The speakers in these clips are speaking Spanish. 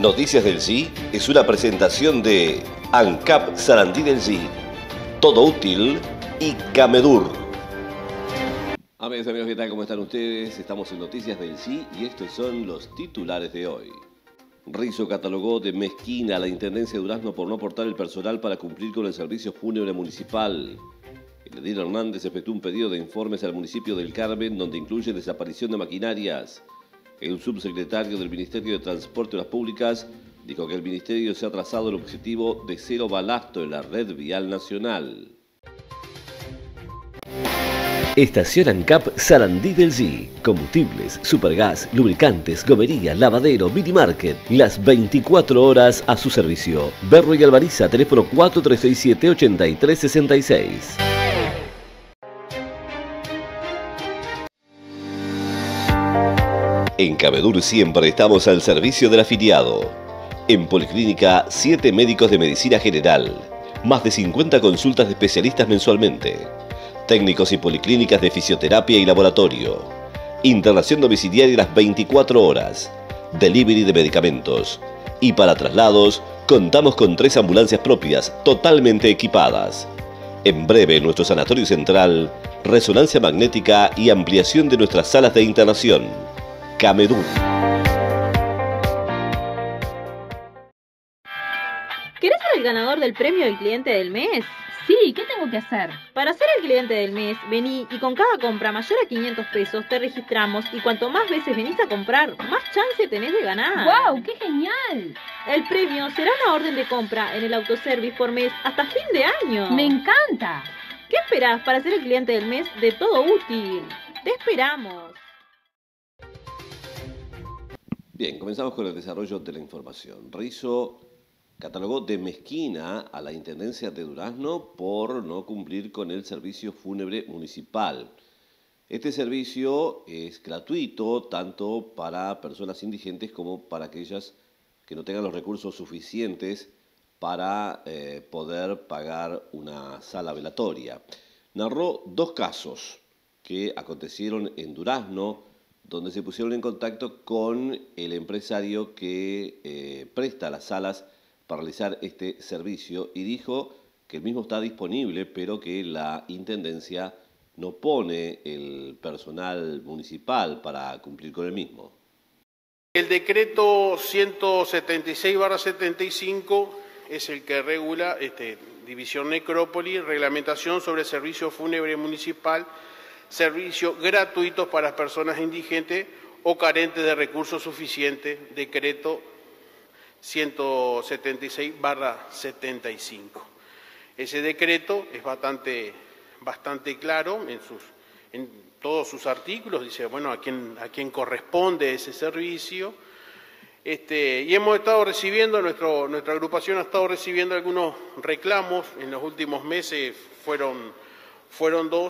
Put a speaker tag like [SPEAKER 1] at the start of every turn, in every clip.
[SPEAKER 1] Noticias del Sí es una presentación de ANCAP Sarandí del Sí, Todo Útil y Camedur. Amigos, ¿qué tal? ¿Cómo están ustedes? Estamos en Noticias del Sí y estos son los titulares de hoy. Rizzo catalogó de mezquina a la Intendencia de Durazno por no aportar el personal para cumplir con el servicio fúnebre municipal. El edil Hernández efectuó un pedido de informes al municipio del Carmen donde incluye desaparición de maquinarias. El subsecretario del Ministerio de Transporte y Obras Públicas dijo que el Ministerio se ha trazado el objetivo de cero balasto en la red vial nacional.
[SPEAKER 2] Estación ANCAP Sarandí del Sí. Combustibles, supergas, lubricantes, gomería, lavadero, mini market. Las 24 horas a su servicio. Berro y Alvariza, teléfono 4367-8366.
[SPEAKER 1] En Camedur siempre estamos al servicio del afiliado. En Policlínica, 7 médicos de medicina general. Más de 50 consultas de especialistas mensualmente. Técnicos y policlínicas de fisioterapia y laboratorio. Internación domiciliaria las 24 horas. Delivery de medicamentos. Y para traslados, contamos con 3 ambulancias propias, totalmente equipadas. En breve, en nuestro sanatorio central, resonancia magnética y ampliación de nuestras salas de internación. Camedur.
[SPEAKER 3] ¿Querés ser el ganador del premio del cliente del mes?
[SPEAKER 4] Sí, ¿qué tengo que hacer?
[SPEAKER 3] Para ser el cliente del mes, vení y con cada compra mayor a 500 pesos te registramos y cuanto más veces venís a comprar, más chance tenés de ganar.
[SPEAKER 4] ¡Wow! ¡Qué genial!
[SPEAKER 3] El premio será una orden de compra en el autoservice por mes hasta fin de año.
[SPEAKER 4] ¡Me encanta!
[SPEAKER 3] ¿Qué esperás para ser el cliente del mes de Todo Útil? ¡Te esperamos!
[SPEAKER 1] Bien, comenzamos con el desarrollo de la información. Rizzo catalogó de mezquina a la Intendencia de Durazno por no cumplir con el servicio fúnebre municipal. Este servicio es gratuito tanto para personas indigentes como para aquellas que no tengan los recursos suficientes para poder pagar una sala velatoria. Narró 2 casos que acontecieron en Durazno, donde se pusieron en contacto con el empresario que presta las salas para realizar este servicio y dijo que el mismo está disponible, pero que la Intendencia no pone el personal municipal para cumplir con el mismo.
[SPEAKER 5] El decreto 176/75 es el que regula División Necrópolis, reglamentación sobre el servicio fúnebre municipal, servicios gratuitos para personas indigentes o carentes de recursos suficientes, decreto 176/75. Ese decreto es bastante claro en todos sus artículos, dice, bueno, a quién corresponde ese servicio. Y hemos estado recibiendo, nuestra agrupación ha estado recibiendo algunos reclamos, en los últimos meses fueron 2,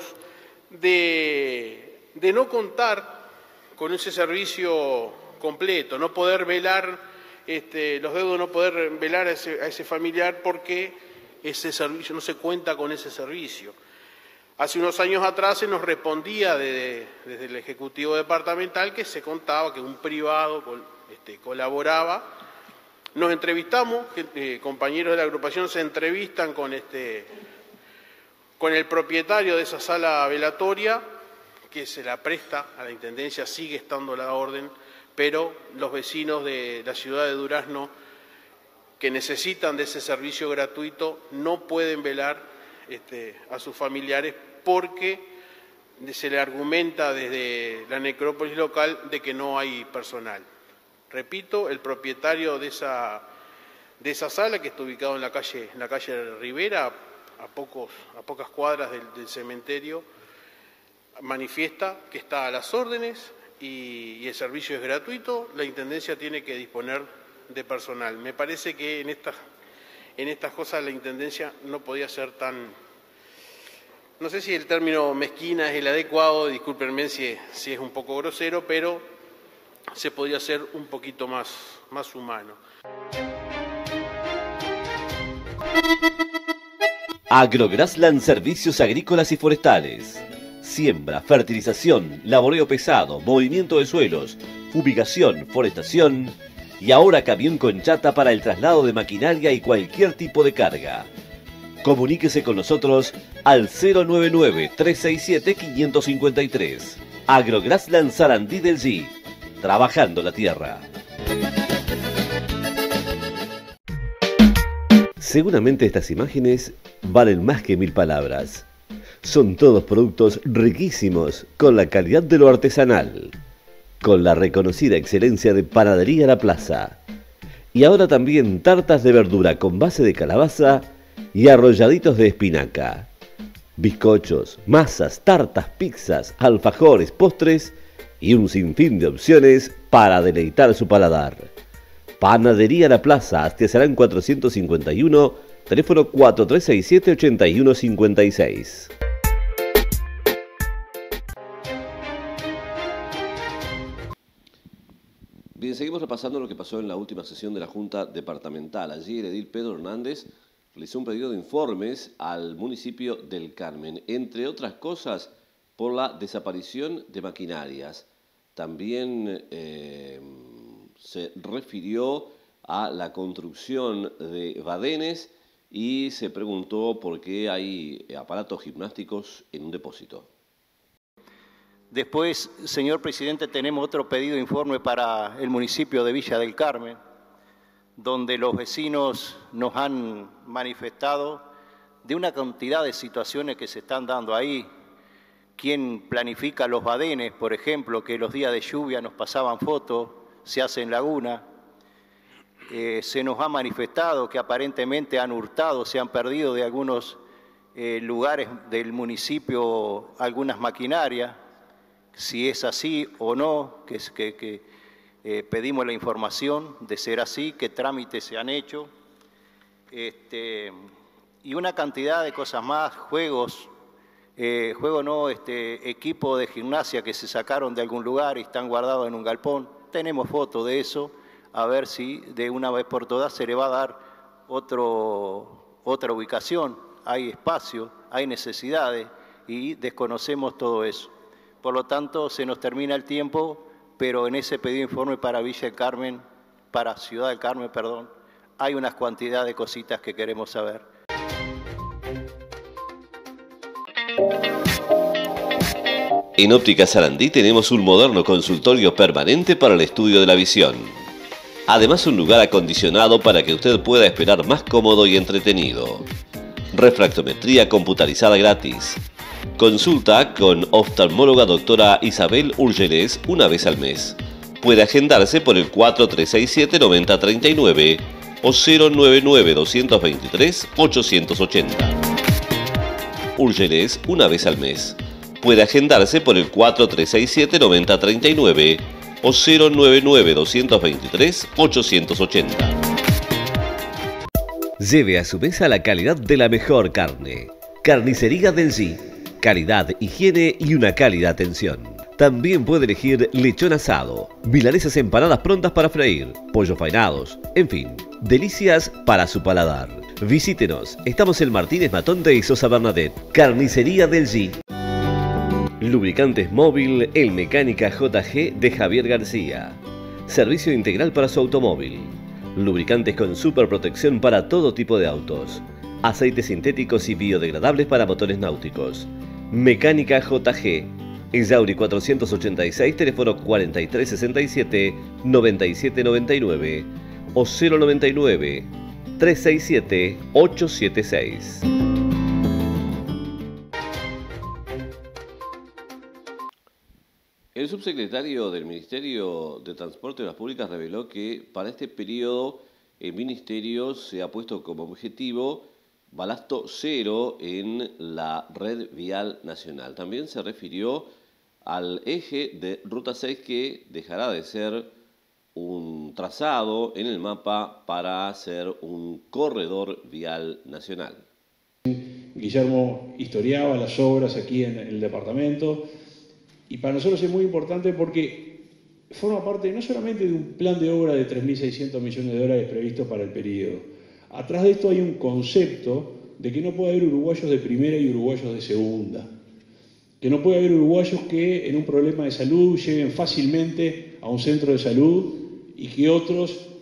[SPEAKER 5] de no contar con ese servicio completo, no poder velar, los deudos no poder velar a ese familiar porque ese servicio no se cuenta con ese servicio. Hace unos años atrás se nos respondía desde el Ejecutivo Departamental que se contaba que un privado colaboraba. Nos entrevistamos, compañeros de la agrupación se entrevistan con el propietario de esa sala velatoria, que se la presta a la Intendencia, sigue estando la orden, pero los vecinos de la ciudad de Durazno que necesitan de ese servicio gratuito no pueden velar a sus familiares porque se le argumenta desde la necrópolis local de que no hay personal. Repito, el propietario de esa sala, que está ubicado en la calle Rivera, a pocas cuadras del cementerio, manifiesta que está a las órdenes y el servicio es gratuito. La Intendencia tiene que disponer de personal. Me parece que en estas cosas la Intendencia no podía ser tan... No sé si el término mezquina es el adecuado, discúlpenme si es un poco grosero, pero se podía ser un poquito más humano.
[SPEAKER 2] Agrograsland Servicios Agrícolas y Forestales. Siembra, fertilización, laboreo pesado, movimiento de suelos, fumigación, forestación Y ahora camión con chata para el traslado de maquinaria y cualquier tipo de carga. Comuníquese con nosotros al 099-367-553. Agrograsland Sarandí del G. Trabajando la tierra. Seguramente estas imágenes valen más que 1000 palabras. Son todos productos riquísimos con la calidad de lo artesanal, con la reconocida excelencia de Panadería La Plaza. Y ahora también tartas de verdura con base de calabaza y arrolladitos de espinaca. Bizcochos, masas, tartas, pizzas, alfajores, postres y un sinfín de opciones para deleitar su paladar. Panadería La Plaza, Astiazarán 451, teléfono 4367-8156.
[SPEAKER 1] Bien, seguimos repasando lo que pasó en la última sesión de la Junta Departamental. Allí el edil Pedro Hernández realizó un pedido de informes al municipio del Carmen, entre otras cosas por la desaparición de maquinarias. También se refirió a la construcción de badenes y se preguntó por qué hay aparatos gimnásticos en un depósito.
[SPEAKER 6] Después, señor presidente, tenemos otro pedido de informe para el municipio de Villa del Carmen, donde los vecinos nos han manifestado de una cantidad de situaciones que se están dando ahí. Quien planifica los badenes, por ejemplo, que los días de lluvia nos pasaban fotos, se hace en Laguna. Se nos ha manifestado que aparentemente han hurtado, se han perdido de algunos lugares del municipio algunas maquinarias. Si es así o no, que pedimos la información de ser así, qué trámites se han hecho, y una cantidad de cosas más, equipo de gimnasia que se sacaron de algún lugar y están guardados en un galpón. Tenemos fotos de eso, a ver si de una vez por todas se le va a dar otra ubicación. Hay espacio, hay necesidades y desconocemos todo eso. Por lo tanto, se nos termina el tiempo, pero en ese pedido de informe para Villa del Carmen, para Ciudad del Carmen, perdón, hay unas cantidad de cositas que queremos saber.
[SPEAKER 1] En Óptica Sarandí tenemos un moderno consultorio permanente para el estudio de la visión. Además, un lugar acondicionado para que usted pueda esperar más cómodo y entretenido. Refractometría computarizada gratis. Consulta con oftalmóloga doctora Isabel Urgeles una vez al mes. Puede agendarse por el 4367-9039 o 099-223-880. Urgeles una vez al mes. Puede agendarse por el 4367-9039 o 099-223-880.
[SPEAKER 2] Lleve a su mesa la calidad de la mejor carne. Carnicería del G. Calidad, higiene y una cálida atención. También puede elegir lechón asado, milanesas empanadas prontas para freír, pollos faenados, en fin, delicias para su paladar. Visítenos, estamos en Martínez Matonte y Sosa Bernadette. Carnicería del G. Lubricantes Móvil, El Mecánica JG de Javier García. Servicio integral para su automóvil. Lubricantes con superprotección para todo tipo de autos. Aceites sintéticos y biodegradables para motores náuticos. Mecánica JG. Yauri 486, teléfono 4367-9799 o 099-367-876.
[SPEAKER 1] El subsecretario del Ministerio de Transporte de las Públicas reveló que para este periodo el Ministerio se ha puesto como objetivo balasto cero en la red vial nacional. También se refirió al eje de Ruta 6 que dejará de ser un trazado en el mapa para ser un corredor vial nacional.
[SPEAKER 7] Guillermo historiaba las obras aquí en el departamento y para nosotros es muy importante porque forma parte no solamente de un plan de obra de 3.600 millones de dólares previsto para el periodo. Atrás de esto hay un concepto de que no puede haber uruguayos de primera y uruguayos de segunda. Que no puede haber uruguayos que en un problema de salud lleguen fácilmente a un centro de salud y que otros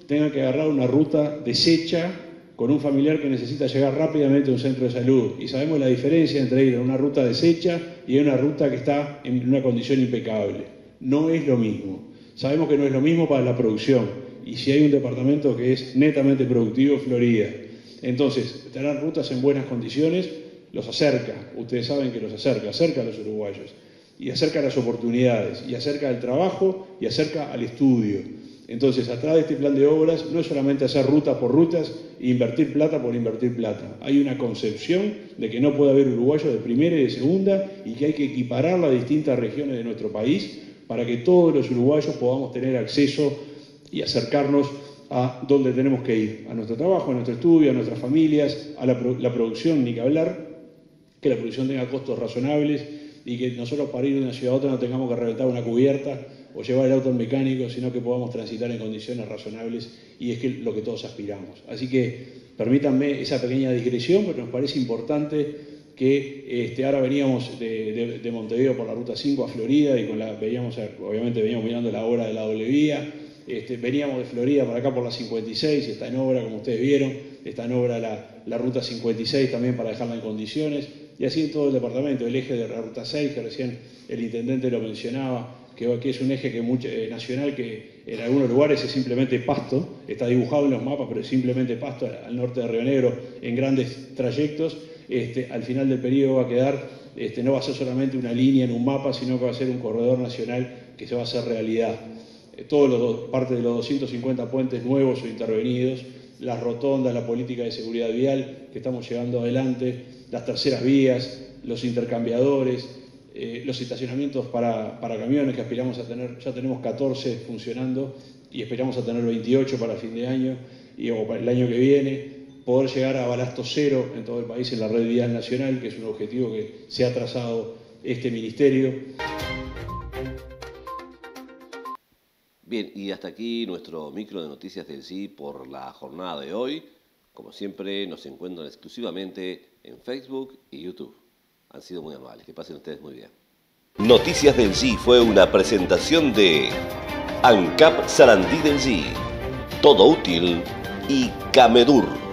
[SPEAKER 7] tengan que agarrar una ruta deshecha con un familiar que necesita llegar rápidamente a un centro de salud. Y sabemos la diferencia entre ir a una ruta deshecha y a una ruta que está en una condición impecable. No es lo mismo. Sabemos que no es lo mismo para la producción. Y si hay un departamento que es netamente productivo, Florida. Entonces, tendrán rutas en buenas condiciones, los acerca. Ustedes saben que los acerca a los uruguayos. Y acerca las oportunidades, y acerca el trabajo, y acerca al estudio. Entonces, atrás de este plan de obras no es solamente hacer rutas por rutas e invertir plata por invertir plata. Hay una concepción de que no puede haber uruguayos de primera y de segunda y que hay que equiparar las distintas regiones de nuestro país para que todos los uruguayos podamos tener acceso y acercarnos a donde tenemos que ir, a nuestro trabajo, a nuestro estudio, a nuestras familias, a la producción, ni que hablar, que la producción tenga costos razonables y que nosotros para ir de una ciudad a otra no tengamos que reventar una cubierta o llevar el auto al mecánico, sino que podamos transitar en condiciones razonables, y es lo que todos aspiramos. Así que permítanme esa pequeña digresión, pero nos parece importante que ahora veníamos de Montevideo por la Ruta 5 a Florida, y obviamente veníamos mirando la obra de la doble vía, veníamos de Florida para acá por la 56, y está en obra, como ustedes vieron, está en obra la Ruta 56 también para dejarla en condiciones, y así en todo el departamento, el eje de la Ruta 6, que recién el intendente lo mencionaba, que es un eje nacional que en algunos lugares es simplemente pasto, está dibujado en los mapas, pero es simplemente pasto al norte de Río Negro en grandes trayectos. Al final del periodo va a quedar, no va a ser solamente una línea en un mapa, sino que va a ser un corredor nacional que se va a hacer realidad. Parte de los 250 puentes nuevos o intervenidos, las rotondas, la política de seguridad vial que estamos llevando adelante, las terceras vías, los intercambiadores, los estacionamientos para camiones que aspiramos a tener, ya tenemos 14 funcionando y esperamos a tener 28 para fin de año o para el año que viene, poder llegar a balasto cero en todo el país en la red vial nacional, que es un objetivo que se ha trazado este ministerio.
[SPEAKER 1] Bien, y hasta aquí nuestro micro de noticias del Sí por la jornada de hoy. Como siempre, nos encuentran exclusivamente en Facebook y YouTube. Han sido muy amables. Que pasen ustedes muy bien.
[SPEAKER 2] Noticias del Sí fue una presentación de ANCAP Sarandí del Sí, Todo Útil y Camedur.